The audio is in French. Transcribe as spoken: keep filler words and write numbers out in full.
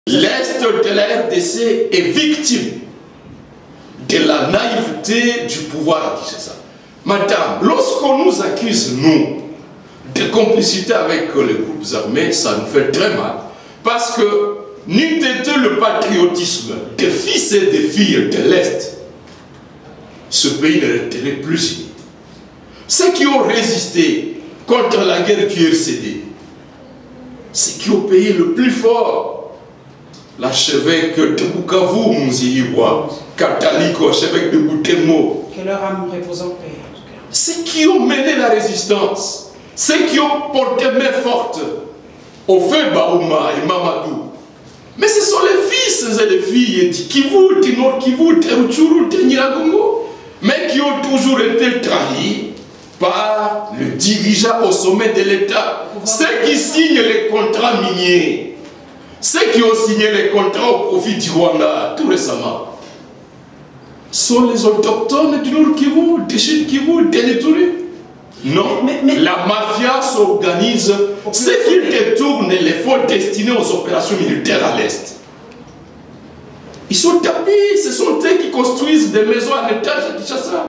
L'Est de la R D C est victime de la naïveté du pouvoir à Kinshasa. Madame, lorsqu'on nous accuse, nous, de complicité avec les groupes armés, ça nous fait très mal. Parce que, n'eût été le patriotisme des fils et des filles de l'Est, ce pays ne serait plus uni. Ceux qui ont résisté contre la guerre du R C D, ceux qui ont payé le plus fort, l'archevêque de Bukavu, Mziyiwa, catholique, l'archevêque de Butembo. Que leur âme repose en paix, en tout cas. Ceux qui ont mené la résistance, ceux qui ont porté main forte au feu Baouma et Mamadou. Mais ce sont les fils et les filles de Kivu, de Nord Kivu, de Rutshuru, de Nyiragongo, mais qui ont toujours été trahis par le dirigeant au sommet de l'État. Ceux qui signent les contrats miniers, ceux qui ont signé les contrats au profit du Rwanda tout récemment, sont les autochtones du Nord Kivu, du Sud Kivu, de l'Ituri. Non, mais, mais, la mafia s'organise, ceux qui détournent les fonds destinés aux opérations militaires à l'Est. Ils sont tapis, ce sont eux qui construisent des maisons à l'étage à Kinshasa.